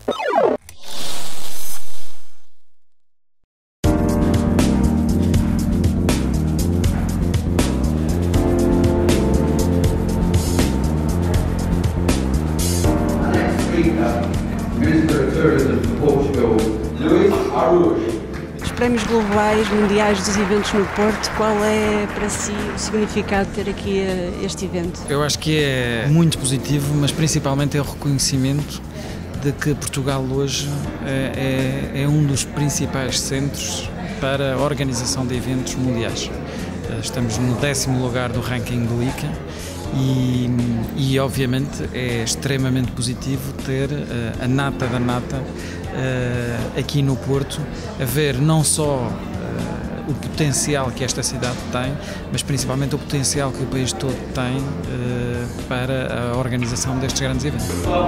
Minister of Tourism de Portugal, Luís Araújo. Os prémios globais mundiais dos eventos no Porto, qual é para si o significado de ter aqui este evento? Eu acho que é muito positivo, mas principalmente é o reconhecimento de que Portugal hoje é um dos principais centros para a organização de eventos mundiais. Estamos no 10º lugar do ranking do ICA e obviamente é extremamente positivo ter a nata da nata aqui no Porto, a ver não só o potencial que esta cidade tem, mas principalmente o potencial que o país todo tem para a organização destes grandes eventos.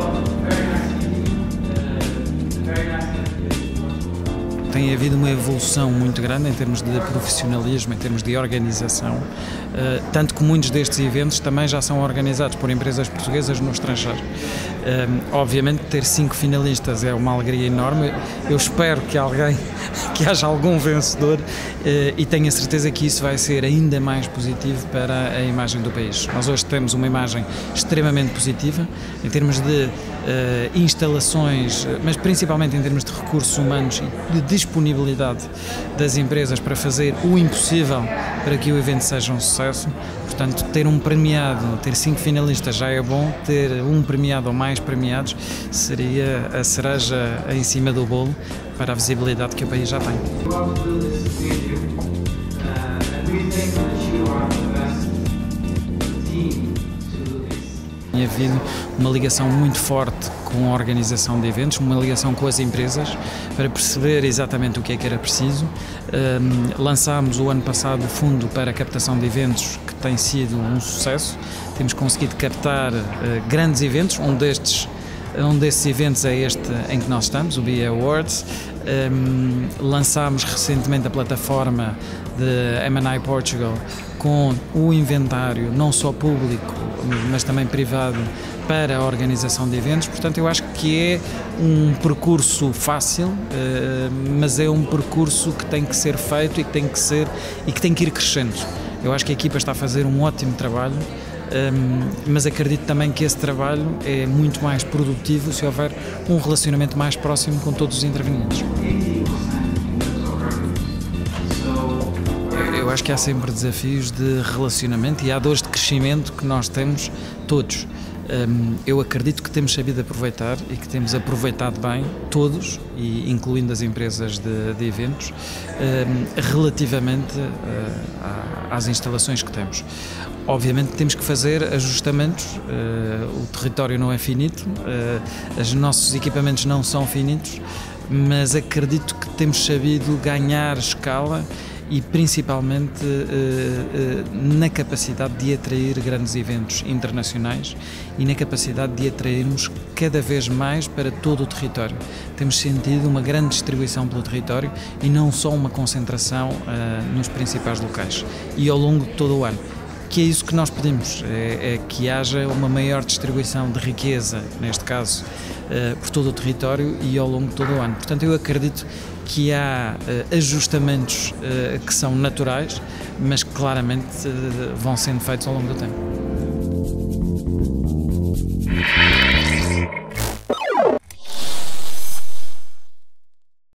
Tem havido uma evolução muito grande em termos de profissionalismo, em termos de organização, tanto que muitos destes eventos também já são organizados por empresas portuguesas no estrangeiro. Obviamente ter 5 finalistas é uma alegria enorme, eu espero que haja algum vencedor e tenho a certeza que isso vai ser ainda mais positivo para a imagem do país. Nós hoje temos uma imagem extremamente positiva em termos de instalações, mas principalmente em termos de recursos humanos e de disponibilidade das empresas para fazer o impossível para que o evento seja um sucesso. Portanto, ter um premiado, ter 5 finalistas já é bom, ter um premiado ou mais premiados seria a cereja em cima do bolo para a visibilidade que o país já tem. Tem havido uma ligação muito forte com a organização de eventos, uma ligação com as empresas para perceber exatamente o que é que era preciso. Lançámos o ano passado o Fundo para a Captação de Eventos, que tem sido um sucesso. Temos conseguido captar grandes eventos, um desses eventos é este em que nós estamos, o BE Awards. Lançámos recentemente a plataforma de M&I Portugal com o inventário, não só público, mas também privado, para a organização de eventos. Portanto, eu acho que é um percurso fácil, mas é um percurso que tem que ser feito e que tem que ir crescendo. Eu acho que a equipa está a fazer um ótimo trabalho, mas acredito também que esse trabalho é muito mais produtivo se houver um relacionamento mais próximo com todos os intervenientes. Eu acho que há sempre desafios de relacionamento e há dores de crescimento que nós temos todos. Eu acredito que temos sabido aproveitar e que temos aproveitado bem todos, e incluindo as empresas de eventos, relativamente às instalações que temos. Obviamente temos que fazer ajustamentos, o território não é finito, os nossos equipamentos não são finitos, mas acredito que temos sabido ganhar escala e principalmente na capacidade de atrair grandes eventos internacionais e na capacidade de atrairmos cada vez mais para todo o território. Temos sentido uma grande distribuição pelo território e não só uma concentração nos principais locais e ao longo de todo o ano. Que é isso que nós pedimos, é que haja uma maior distribuição de riqueza, neste caso, por todo o território e ao longo de todo o ano. Portanto, eu acredito que há ajustamentos que são naturais, mas que claramente vão sendo feitos ao longo do tempo.